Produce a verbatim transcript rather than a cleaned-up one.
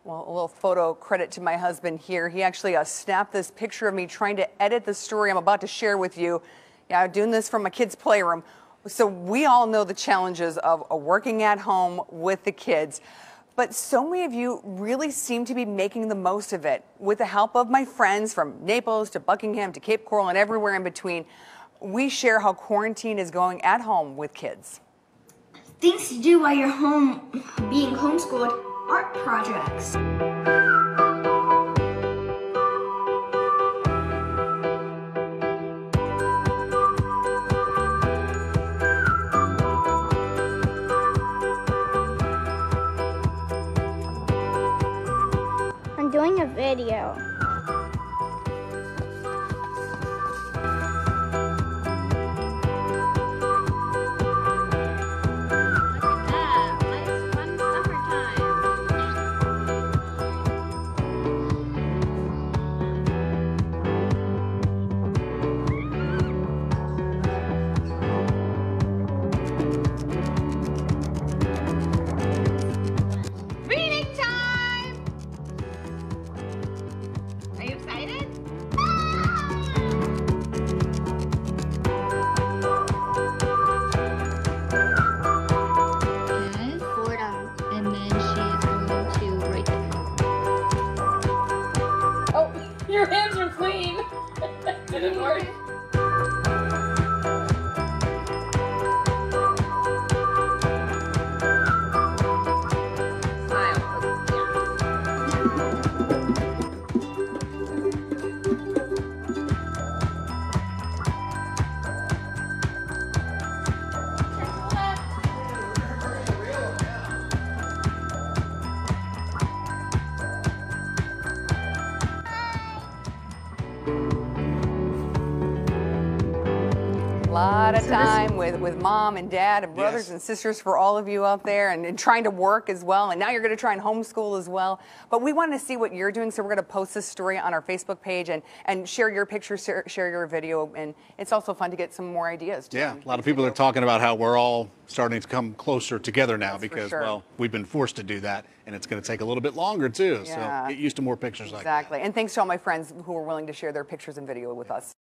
Well, a little photo credit to my husband here. He actually uh, snapped this picture of me trying to edit the story I'm about to share with you. Yeah, I'm doing this from my kids' playroom. So we all know the challenges of uh, working at home with the kids. But so many of you really seem to be making the most of it. With the help of my friends from Naples to Buckingham to Cape Coral and everywhere in between, we share how quarantine is going at home with kids. Things to do while you're home being homeschooled: art projects. I'm doing a video. Your hands are clean. Didn't work. A lot of time with, with mom and dad and brothers Yes. and sisters for all of you out there, and, and trying to work as well. And now you're going to try and homeschool as well. But we want to see what you're doing, so we're going to post this story on our Facebook page and, and share your pictures, share, share your video. And it's also fun to get some more ideas, too. Yeah, a lot of people are talking about how we're all starting to come closer together now. That's for because, sure. well, we've been forced to do that, and it's going to take a little bit longer, too. Yeah. So get used to more pictures like that. Exactly. And thanks to all my friends who were willing to share their pictures and video with us.